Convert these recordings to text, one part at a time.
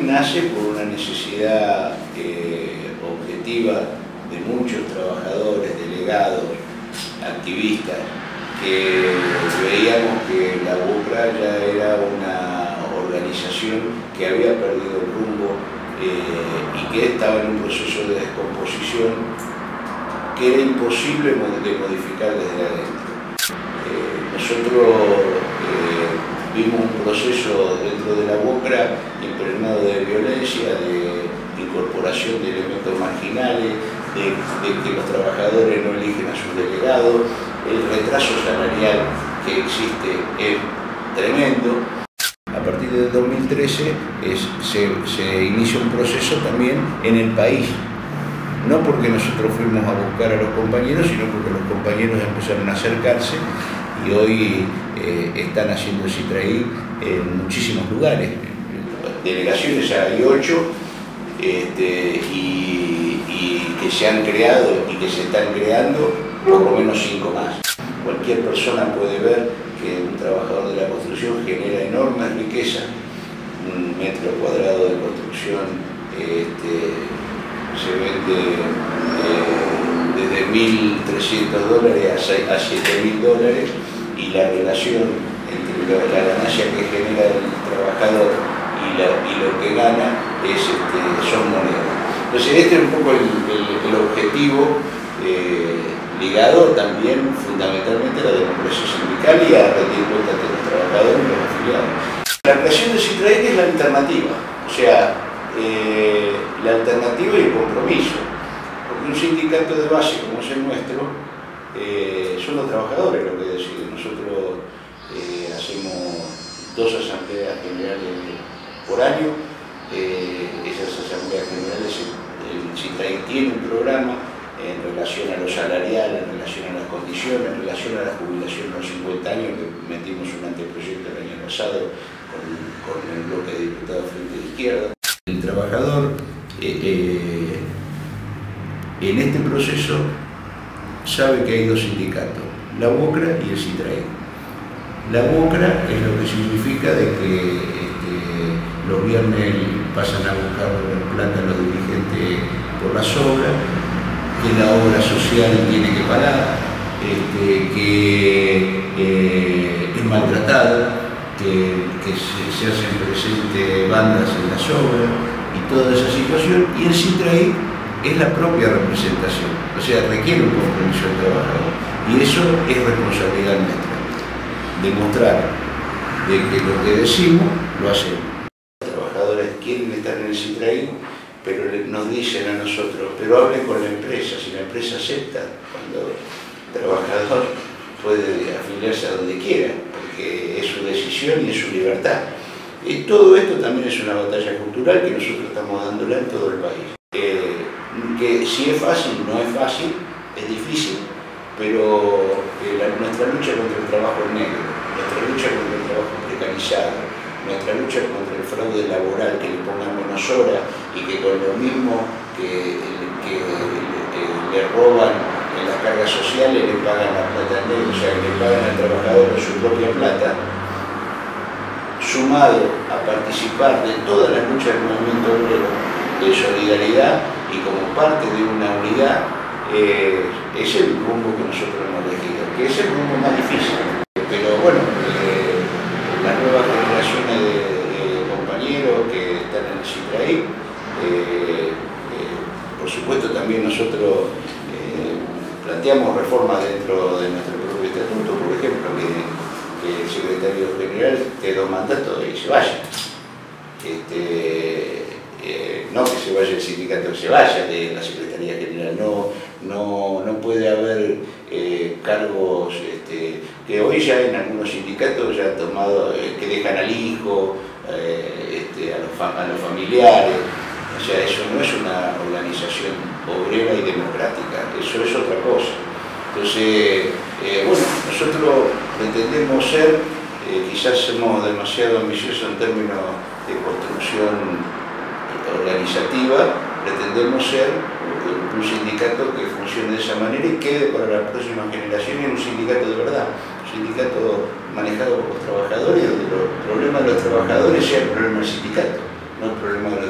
nace por una necesidad objetiva de muchos trabajadores, delegados, activistas, que veíamos que la UCRA ya era una organización que había perdido el rumbo y que estaba en un proceso de descomposición que era imposible de modificar desde adentro. Nosotros vimos un proceso dentro de la UCRA impregnado de violencia, de incorporación de elementos marginales, de que los trabajadores no eligen a sus delegados, el retraso salarial que existe es tremendo. A partir del 2013 se inicia un proceso también en el país, no porque nosotros fuimos a buscar a los compañeros, sino porque los compañeros empezaron a acercarse y hoy están haciendo CITRAI en muchísimos lugares. Delegaciones hay 8 y que se han creado y que se están creando por lo menos 5 más. Cualquier persona puede ver que un trabajador de la construcción genera enorme riqueza. Un metro cuadrado de construcción se vende desde $1.300 a $7.000 y la relación entre la ganancia que genera el trabajador y lo que gana son monedas. Entonces este es un poco el objetivo ligado también fundamentalmente a la democracia sindical y a rendir cuentas de los trabajadores y los afiliados. La creación de CITRAI es la alternativa, o sea, la alternativa y el compromiso, porque un sindicato de base como es el nuestro son los trabajadores los que deciden. Nosotros hacemos 2 asambleas generales por año. Esas asambleas generales, el CITRAI tiene un programa en relación a lo salarial, en relación a las condiciones, en relación a la jubilación a los 50 años, que metimos un anteproyecto el año pasado con el bloque de diputados Frente de Izquierda. El trabajador en este proceso sabe que hay 2 sindicatos, la UCRA y el CITRAI. La UCRA es lo que significa de que los viernes pasan a buscar plata a los dirigentes por las obras, que la obra social tiene que parar, que es maltratada, que se hacen presentes bandas en las obras y toda esa situación, y el CITRAI es la propia representación, o sea, requiere un compromiso del trabajador, y eso es responsabilidad nuestra, demostrar de que lo que decimos lo hacemos. Los trabajadores quieren estar en el CITRAI, pero nos dicen a nosotros, pero hablen con la empresa, si la empresa acepta, cuando el trabajador puede afiliarse a donde quiera, porque es su decisión y es su libertad. Y todo esto también es una batalla cultural que nosotros estamos dándola en todo el país. Que si es fácil, no es fácil, es difícil, pero nuestra lucha contra el trabajo negro, nuestra lucha contra el trabajo precarizado, nuestra lucha contra el fraude laboral, que le pongan menos horas y que con lo mismo que le roban en las cargas sociales le pagan la plata en negro, o sea, que le pagan al trabajador con su propia plata, sumado a participar de todas las luchas del movimiento obrero de solidaridad y como parte de una unidad, es el rumbo que nosotros hemos elegido, que es el rumbo más difícil. Pero bueno, las nuevas generaciones de compañeros que están en el CITRAI, por supuesto también nosotros planteamos reformas dentro de nuestro propio estatuto, por ejemplo, que el secretario general de 2 mandatos y se vaya. No que se vaya el sindicato, que se vaya de la Secretaría General, no puede haber cargos que hoy ya en algunos sindicatos ya han tomado, que dejan al hijo, a los familiares, o sea, eso no es una organización obrera y democrática, eso es otra cosa. Entonces, bueno, nosotros pretendemos ser, quizás somos demasiado ambiciosos en términos de construcción organizativa, pretendemos ser un sindicato que funcione de esa manera y quede para las próximas generaciones un sindicato de verdad, un sindicato manejado por los trabajadores, donde los problemas de los trabajadores sean el problema del sindicato, no el problema de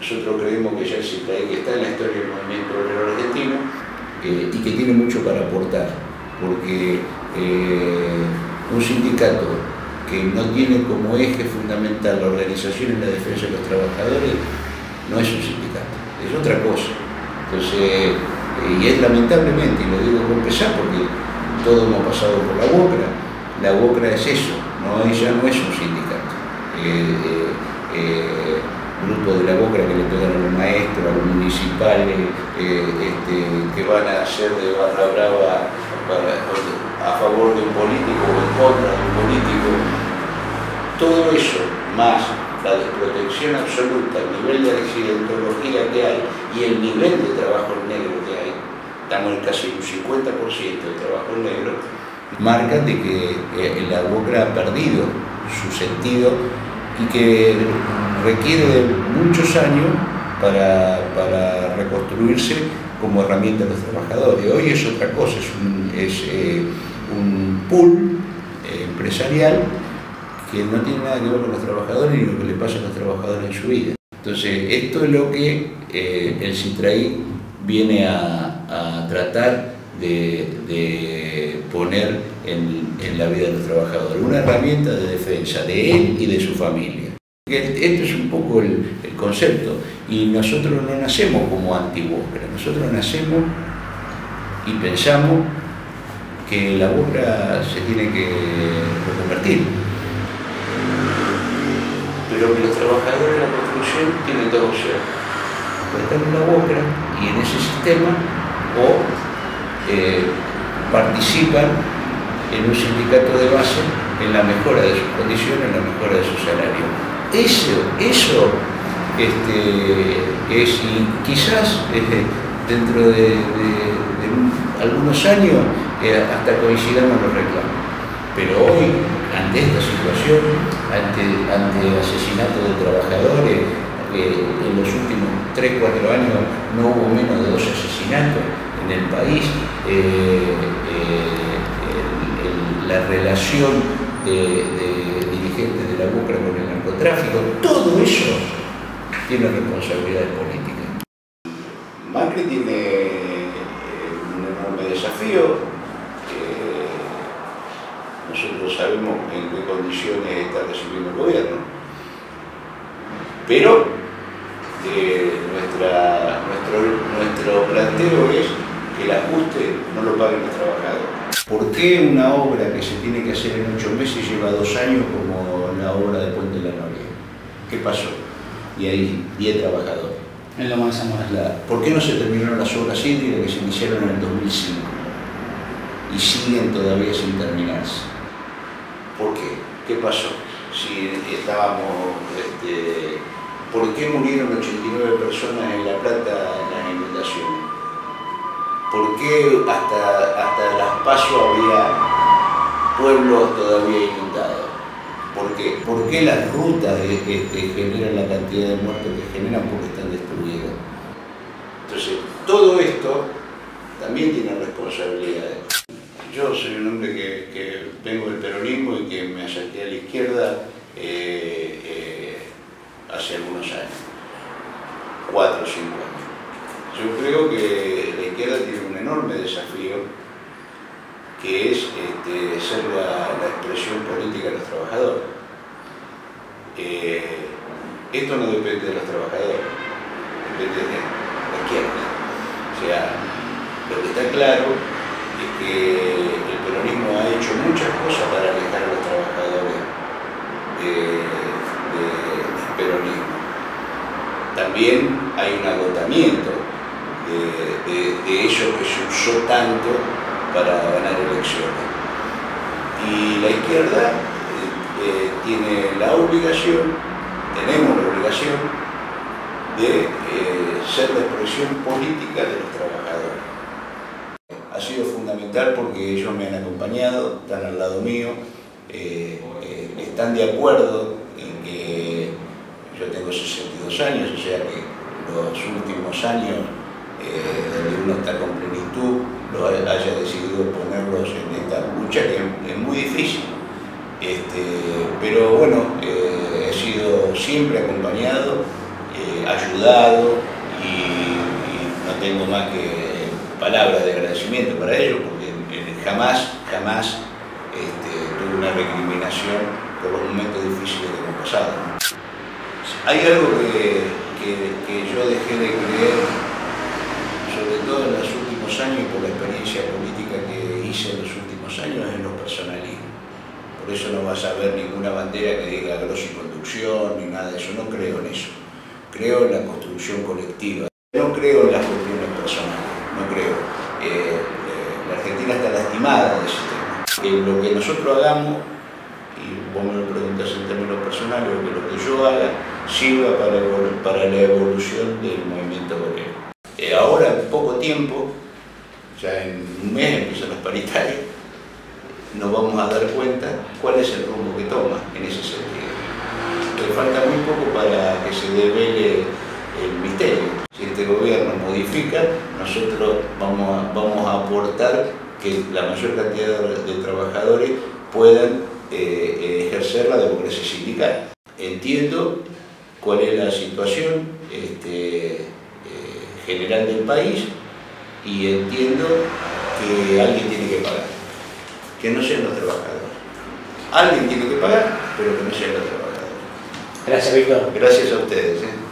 Nosotros creemos que ya el CITRAE que está en la historia del movimiento obrero argentino y que tiene mucho para aportar, porque un sindicato que no tiene como eje fundamental la organización en la defensa de los trabajadores no es un sindicato, es otra cosa. Entonces, y es lamentablemente, y lo digo con pesar porque todos hemos pasado por la UOCRA es eso, ya no es un sindicato. Grupos de la UOCRA que le pegan a los maestros, a los municipales, que van a hacer de barra brava a favor de un político o en contra de un político. Todo eso, más la desprotección absoluta, el nivel de accidentología que hay y el nivel de trabajo negro que hay, estamos en casi un 50% de trabajo negro, marcan de que la UOCRA ha perdido su sentido y que requiere de muchos años para reconstruirse como herramienta de los trabajadores. Hoy es otra cosa, es un pool empresarial que no tiene nada que ver con los trabajadores ni lo que le pasa a los trabajadores en su vida. Entonces, esto es lo que el CITRAE viene a tratar de poner en la vida de los trabajadores, una herramienta de defensa de él y de su familia. Esto es un poco el concepto, y nosotros no nacemos como anti-UOCRA, nosotros nacemos y pensamos que la UOCRA se tiene que reconvertir, pero que los trabajadores de la construcción tienen dos opciones: o estar en la UOCRA y en ese sistema, o participan en un sindicato de base en la mejora de sus condiciones, en la mejora de su salario. Eso es, y quizás dentro de algunos años hasta coincidamos en los reclamos. Pero hoy, ante esta situación, ante asesinatos de trabajadores, en los últimos 3-4 años no hubo menos de 2 asesinatos en el país, la relación de dirigentes de la UOCRA con el narcotráfico, todo eso tiene responsabilidades políticas. Macri tiene un enorme desafío. Nosotros sabemos en qué condiciones está recibiendo el gobierno, pero nuestro planteo es que el ajuste no lo paguen los trabajadores. ¿Por qué una obra que se tiene que hacer en 8 meses lleva 2 años como la obra de Puente de la Noria? ¿Qué pasó? Y hay 10 trabajadores. En Loma de Zamora. ¿Por qué no se terminaron las obras hídricas que se iniciaron en el 2005 y siguen todavía sin terminarse? ¿Por qué? ¿Qué pasó? Si estábamos, ¿por qué murieron 89 personas en La Plata en las inundaciones? ¿Por qué hasta Las Paso había pueblos todavía inundados? ¿Por qué? ¿Por qué las rutas generan la cantidad de muertos que generan? Porque están destruidas. Entonces, todo esto también tiene responsabilidades. Yo soy un hombre que vengo del peronismo y que me acerqué a la izquierda hace algunos años, 4 o 5 años. Yo creo que la izquierda tiene un enorme desafío, que es ser la expresión política de los trabajadores. Esto no depende de los trabajadores, depende de la izquierda. O sea, lo que está claro es que el peronismo ha hecho muchas cosas para alejar a los trabajadores del peronismo. También hay un agotamiento de eso que se usó tanto para ganar elecciones. Y la izquierda tiene la obligación, tenemos la obligación de ser la expresión política de los trabajadores. Ha sido fundamental porque ellos me han acompañado, están al lado mío, están de acuerdo en que yo tengo 62 años, o sea que los últimos años donde uno está con plenitud, haya decidido ponerlos en esta lucha que es muy difícil. Pero bueno, he sido siempre acompañado ayudado y no tengo más que palabras de agradecimiento para ellos, porque jamás tuve una recriminación por los momentos difíciles que hemos pasado. Hay algo que yo dejé de creer, sobre todo en los últimos años y por la experiencia política que hice en los últimos años, es los personalismos. Por eso no vas a ver ninguna bandera que diga grosiconducción ni nada de eso. No creo en eso. Creo en la construcción colectiva. No creo en las cuestiones personales. No creo. La Argentina está lastimada de ese tema. Lo que nosotros hagamos, y vos me lo preguntas en términos personales, que lo que yo haga sirva para la evolución del movimiento obrero. Ahora, en poco tiempo, ya en un mes empiezan las paritarias, nos vamos a dar cuenta cuál es el rumbo que toma en ese sentido. Le falta muy poco para que se devele el misterio. Si este gobierno modifica, nosotros vamos a aportar que la mayor cantidad de trabajadores puedan ejercer la democracia sindical. Entiendo cuál es la situación general del país y entiendo que alguien tiene que pagar, que no sean los trabajadores. Alguien tiene que pagar, pero que no sean los trabajadores. Gracias, Víctor. Gracias a ustedes.